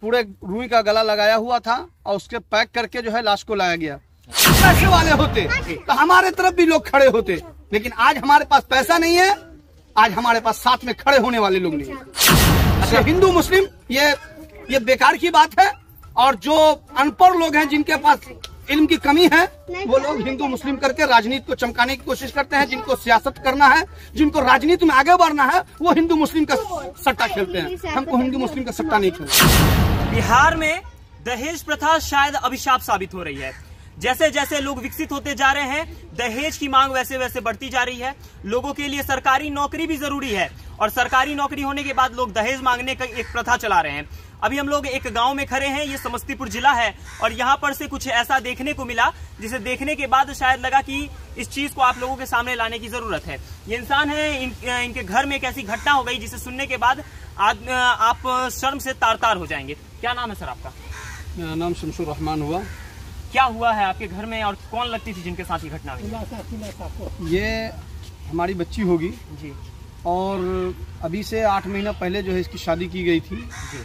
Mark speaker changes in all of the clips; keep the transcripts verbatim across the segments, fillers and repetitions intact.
Speaker 1: पूरे रुई का गला लगाया हुआ था और उसके पैक करके जो है लाश को लाया गया। पैसे वाले होते तो हमारे तरफ भी लोग खड़े होते, लेकिन आज हमारे पास पैसा नहीं है, आज हमारे पास साथ में खड़े होने वाले लोग नहीं है। अच्छा, हिंदू मुस्लिम ये ये बेकार की बात है। और जो अनपढ़ लोग हैं, जिनके पास इल्म की कमी है, वो लोग हिंदू मुस्लिम करके राजनीति को चमकाने की कोशिश करते हैं। जिनको सियासत करना है, जिनको राजनीति में आगे बढ़ना है, वो हिंदू मुस्लिम का सट्टा खेलते हैं। हमको हिंदू मुस्लिम का सट्टा नहीं खेलना।
Speaker 2: बिहार में दहेज प्रथा शायद अभिशाप साबित हो रही है। जैसे जैसे लोग विकसित होते जा रहे हैं, दहेज की मांग वैसे वैसे बढ़ती जा रही है। लोगों के लिए सरकारी नौकरी भी जरूरी है और सरकारी नौकरी होने के बाद लोग दहेज मांगने का एक प्रथा चला रहे हैं। अभी हम लोग एक गांव में खड़े हैं, ये समस्तीपुर जिला है और यहाँ पर से कुछ ऐसा देखने को मिला जिसे देखने के बाद शायद लगा कि इस चीज को आप लोगों के सामने लाने की जरूरत है। ये इंसान है, इन, इनके घर में एक ऐसी घटना हो गई जिसे सुनने के बाद आज आप शर्म से तार तार हो जाएंगे। क्या नाम है सर आपका?
Speaker 1: मेरा नाम शमशुर रहमान हुआ।
Speaker 2: क्या हुआ है आपके घर में और कौन लगती थी जिनके साथ ये घटना हुई?
Speaker 1: ये हमारी बच्ची होगी
Speaker 2: जी,
Speaker 1: और अभी से आठ महीना पहले जो है इसकी शादी की गई थी
Speaker 2: जी।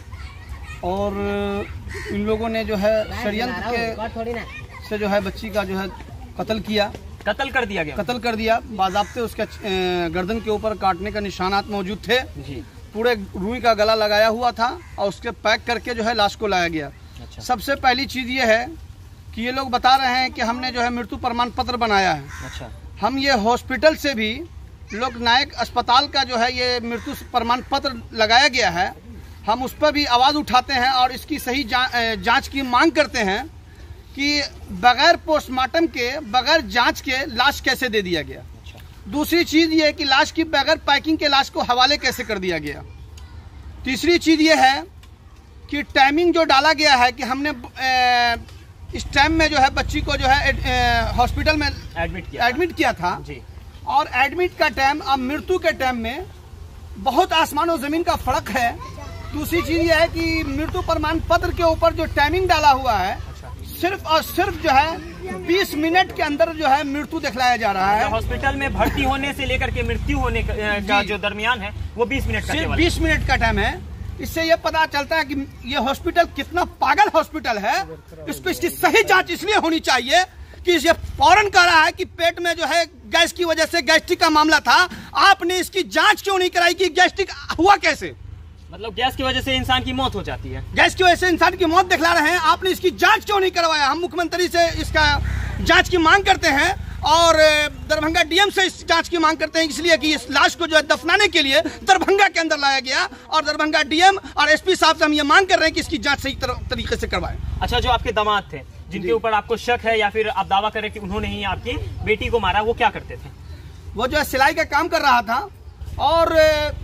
Speaker 1: और इन लोगों ने जो है षड्यंत्र के से जो है बच्ची का जो है कत्ल किया,
Speaker 2: कत्ल कर दिया गया
Speaker 1: कत्ल कर दिया। बाज़ाब्ते उसके गर्दन के ऊपर काटने का निशानात मौजूद थे
Speaker 2: जी।
Speaker 1: पूरे रुई का गला लगाया हुआ था और उसके पैक करके जो है लाश को लाया गया।
Speaker 2: अच्छा।
Speaker 1: सबसे पहली चीज ये है कि ये लोग बता रहे हैं कि हमने जो है मृत्यु प्रमाण पत्र बनाया है।
Speaker 2: अच्छा।
Speaker 1: हम ये हॉस्पिटल से भी लोक नायक अस्पताल का जो है ये मृत्यु प्रमाण पत्र लगाया गया है, हम उस पर भी आवाज़ उठाते हैं और इसकी सही जा, जांच की मांग करते हैं कि बगैर पोस्टमार्टम के, बगैर जांच के लाश कैसे दे दिया गया।
Speaker 2: अच्छा। दूसरी
Speaker 1: दूसरी चीज़ ये है कि लाश की बगैर पैकिंग के लाश को हवाले कैसे कर दिया गया। तीसरी चीज़ ये है कि टाइमिंग जो डाला गया है कि हमने ए, इस टाइम में जो है बच्ची को जो है हॉस्पिटल में
Speaker 2: एडमिट किया
Speaker 1: एडमिट किया था
Speaker 2: जी।
Speaker 1: और एडमिट का टाइम अब मृत्यु के टाइम में बहुत आसमान और ज़मीन का फर्क है। दूसरी चीज़ ये है कि मृत्यु प्रमाण पत्र के ऊपर जो टाइमिंग डाला हुआ है,
Speaker 2: अच्छा।
Speaker 1: सिर्फ और सिर्फ जो है बीस मिनट के अंदर जो है मृत्यु दिखलाया जा रहा है।
Speaker 2: हॉस्पिटल में भर्ती होने से लेकर के मृत्यु होने का जो दरमियान है वो बीस मिनट का
Speaker 1: सिर्फ बीस मिनट का टाइम है। इससे ये पता चलता है कि ये हॉस्पिटल कितना पागल हॉस्पिटल है। इसको इसकी सही जांच इसलिए होनी चाहिए कि ये फौरन कह रहा है कि पेट में जो है गैस की वजह से गैस्ट्रिक का मामला था, आपने इसकी जांच क्यों नहीं कराई कि गैस्ट्रिक हुआ कैसे?
Speaker 2: मतलब गैस की वजह से इंसान की मौत हो जाती है,
Speaker 1: गैस की वजह से इंसान की मौत दिखला रहे हैं, आपने इसकी जांच क्यों नहीं करवाया? हम मुख्यमंत्री से इसका जांच की मांग करते हैं और दरभंगा डीएम से इस जांच की मांग करते हैं, इसलिए कि इस लाश को जो है दफनाने के लिए दरभंगा के अंदर लाया गया और दरभंगा डीएम और एसपी साहब से हम ये मांग कर रहे हैं कि इसकी जांच सही तरीके से करवाएं।
Speaker 2: अच्छा, जो आपके दामाद थे जिनके ऊपर आपको शक है या फिर आप दावा करें कि उन्होंने ही आपकी बेटी को मारा, वो क्या करते थे?
Speaker 1: वो जो है सिलाई का काम कर रहा था और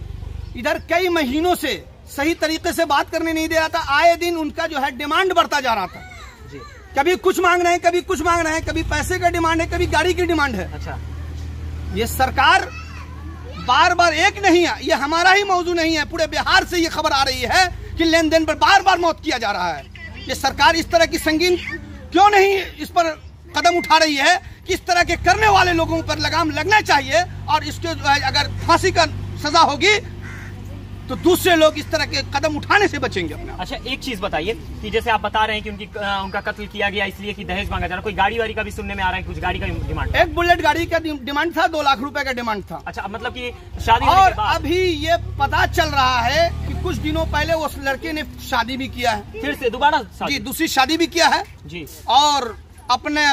Speaker 1: इधर कई महीनों से सही तरीके से बात करने नहीं दे रहा था। आए दिन उनका जो है डिमांड बढ़ता जा रहा था
Speaker 2: जी।
Speaker 1: कभी कुछ मांग रहे हैं, कभी कुछ मांग रहे हैं, कभी पैसे का डिमांड है, कभी गाड़ी की डिमांड है।
Speaker 2: अच्छा।
Speaker 1: ये सरकार बार बार एक नहीं है, ये हमारा ही मौजू नहीं है, पूरे बिहार से ये खबर आ रही है कि लेन देन पर बार बार मौत किया जा रहा है। ये सरकार इस तरह की संगीन क्यों नहीं इस पर कदम उठा रही है कि इस तरह के करने वाले लोगों पर लगाम लगना चाहिए और इसके जो है अगर फांसी का सजा होगी तो दूसरे लोग इस तरह के कदम उठाने से बचेंगे अपने।
Speaker 2: अच्छा, एक चीज बताइए कि जैसे आप बता रहे हैं कि उनकी उनका कत्ल किया गया इसलिए कि दहेज मांगा जा रहा है, कोई गाड़ी वाड़ी का भी सुनने में आ रहा है, कुछ गाड़ी का डिमांड?
Speaker 1: एक बुलेट गाड़ी का डिमांड था, दो लाख रुपए का डिमांड था।
Speaker 2: अच्छा, मतलब कि शादी
Speaker 1: और अभी ये पता चल रहा है कि कुछ दिनों पहले उस लड़के ने शादी भी किया है,
Speaker 2: फिर से दोबारा
Speaker 1: जी दूसरी शादी भी किया है
Speaker 2: जी,
Speaker 1: और अपने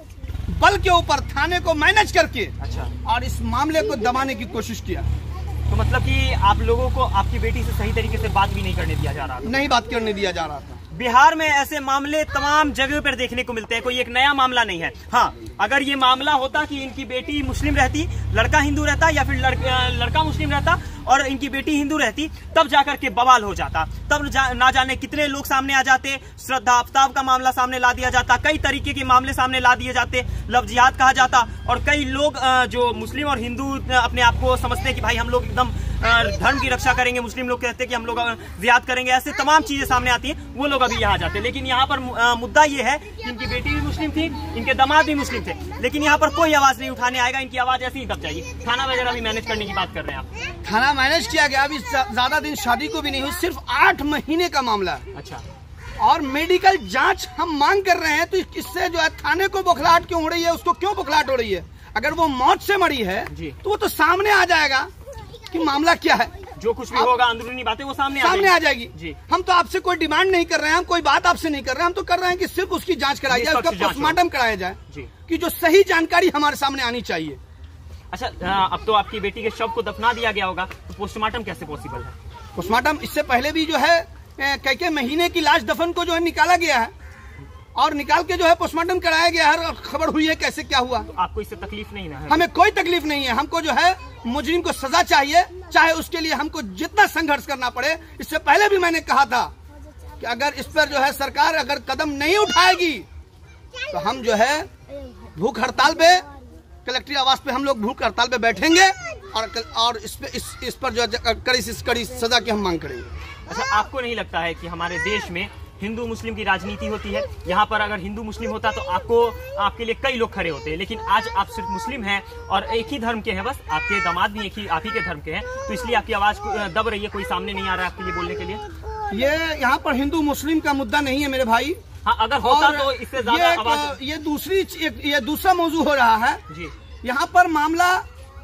Speaker 1: बल के ऊपर थाने को मैनेज करके
Speaker 2: अच्छा
Speaker 1: और इस मामले को दबाने की कोशिश किया।
Speaker 2: तो मतलब कि आप लोगों को आपकी बेटी से सही तरीके से बात भी नहीं करने दिया जा रहा था?
Speaker 1: नहीं बात करने दिया जा रहा था।
Speaker 2: बिहार में ऐसे मामले तमाम जगह पर देखने को मिलते हैं, कोई एक नया मामला नहीं है। हाँ, अगर ये मामला होता कि इनकी बेटी मुस्लिम रहती, लड़का हिंदू रहता, या फिर लड़का, लड़का मुस्लिम रहता और इनकी बेटी हिंदू रहती, तब जाकर के बवाल हो जाता, तब जा, ना जाने कितने लोग सामने आ जाते, श्रद्धा आफ्ताब का मामला सामने ला दिया जाता, कई तरीके के मामले सामने ला दिए जाते, लव जिहाद कहा जाता और कई लोग जो मुस्लिम और हिंदू अपने आप को समझते हैं कि भाई हम लोग एकदम धर्म की रक्षा करेंगे, मुस्लिम लोग कहते हैं कि हम लोग जिहाद करेंगे, ऐसे तमाम चीजें सामने आती हैं, वो लोग अभी यहाँ जाते हैं। लेकिन यहाँ पर मुद्दा ये है कि इनकी बेटी भी मुस्लिम थी, इनके दामाद भी मुस्लिम थे, लेकिन यहाँ पर कोई आवाज नहीं उठाने आएगा, इनकी आवाज ऐसे ही दब जाएगी। खाना वगैरह भी मैनेज करने की बात कर रहे हैं आप?
Speaker 1: खाना मैनेज किया गया, अभी ज्यादा दिन शादी को भी नहीं हुई, सिर्फ आठ महीने का मामला है।
Speaker 2: अच्छा।
Speaker 1: और मेडिकल जांच हम मांग कर रहे हैं, तो इससे जो है थाने को बौखलाहट क्यों हो रही है, उसको क्यों बौखलाहट हो रही है? अगर वो मौत से मरी है तो वो तो सामने आ जाएगा कि मामला क्या है,
Speaker 2: जो कुछ भी होगा अंदरूनी बातें वो सामने
Speaker 1: सामने आ जाएगी
Speaker 2: जी।
Speaker 1: हम तो आपसे कोई डिमांड नहीं कर रहे हैं, हम कोई बात आपसे नहीं कर रहे हैं, हम तो कर रहे हैं कि सिर्फ उसकी जांच कराई जाए, उसका पोस्टमार्टम कराया जाए कि जो सही जानकारी हमारे सामने आनी चाहिए।
Speaker 2: अच्छा, अब तो आपकी बेटी के शव को दफना दिया गया होगा, तो पोस्टमार्टम कैसे पॉसिबल है?
Speaker 1: पोस्टमार्टम इससे पहले भी जो है कई कई महीने की लाश दफन को जो है निकाला गया है और निकाल के जो है पोस्टमार्टम कराया गया है, और खबर हुई है कैसे क्या हुआ।
Speaker 2: तो आपको इससे तकलीफ नहीं ना है?
Speaker 1: हमें कोई तकलीफ नहीं है, हमको जो है मुजरिम को सजा चाहिए, चाहे उसके लिए हमको जितना संघर्ष करना पड़े। इससे पहले भी मैंने कहा था कि अगर इस पर जो है सरकार अगर कदम नहीं उठाएगी तो हम जो है भूख हड़ताल पे, कलेक्ट्रेट आवास पे हम लोग भूख हड़ताल पे बैठेंगे और और इस पे इस, इस पर जो कड़ी से कड़ी सजा की हम मांग करेंगे।
Speaker 2: अच्छा, आपको नहीं लगता है कि हमारे देश में हिंदू मुस्लिम की राजनीति होती है? यहाँ पर अगर हिंदू मुस्लिम होता तो आपको आपके लिए कई लोग खड़े होते हैं, लेकिन आज आप सिर्फ मुस्लिम हैं और एक ही धर्म के हैं, बस आपके दामाद भी एक ही आप ही के धर्म के हैं, तो इसलिए आपकी आवाज दब रही है, कोई सामने नहीं आ रहा है आपके लिए बोलने के लिए।
Speaker 1: ये यहाँ पर हिंदू मुस्लिम का मुद्दा नहीं है मेरे भाई।
Speaker 2: हाँ, अगर होता तो इससे ज्यादा आवाज।
Speaker 1: ये दूसरी ये दूसरा मौजू हो रहा है जी। यहाँ पर मामला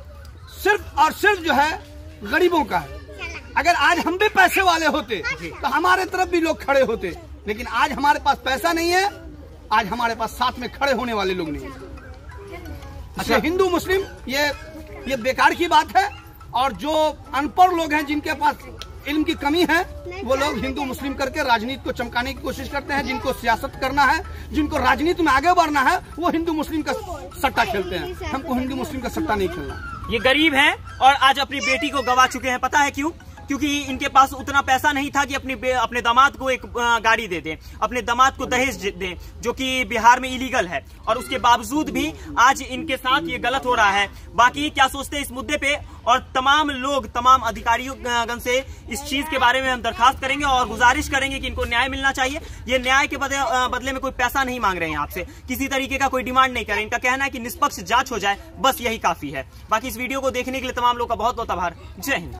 Speaker 1: सिर्फ और सिर्फ जो है गरीबों का है। अगर आज हम भी पैसे वाले होते तो हमारे तरफ भी लोग खड़े होते, लेकिन आज हमारे पास पैसा नहीं है, आज हमारे पास साथ में खड़े होने वाले लोग नहीं है। अच्छा, हिंदू मुस्लिम ये ये बेकार की बात है, और जो अनपढ़ लोग हैं जिनके पास इल्म की कमी है वो लोग हिंदू मुस्लिम करके राजनीति को चमकाने की कोशिश करते हैं। जिनको सियासत करना है, जिनको राजनीति में आगे बढ़ना है, वो हिंदू मुस्लिम का सट्टा खेलते हैं। हमको हिंदू मुस्लिम का सट्टा नहीं खेलना।
Speaker 2: ये गरीब हैं और आज अपनी बेटी को गवा चुके हैं, पता है क्यों? क्योंकि इनके पास उतना पैसा नहीं था कि अपनी अपने दामाद को एक गाड़ी दे दें, अपने दामाद को दहेज दें, जो कि बिहार में इलीगल है, और उसके बावजूद भी आज इनके साथ ये गलत हो रहा है। बाकी क्या सोचते हैं इस मुद्दे पे, और तमाम लोग, तमाम अधिकारियों गण से इस चीज के बारे में हम दरखास्त करेंगे और गुजारिश करेंगे कि इनको न्याय मिलना चाहिए। ये न्याय के बदले में कोई पैसा नहीं मांग रहे हैं आपसे, किसी तरीके का कोई डिमांड नहीं कर रहे। इनका कहना है कि निष्पक्ष जांच हो जाए, बस यही काफी है। बाकी इस वीडियो को देखने के लिए तमाम लोग का बहुत बहुत आभार। जय हिंद।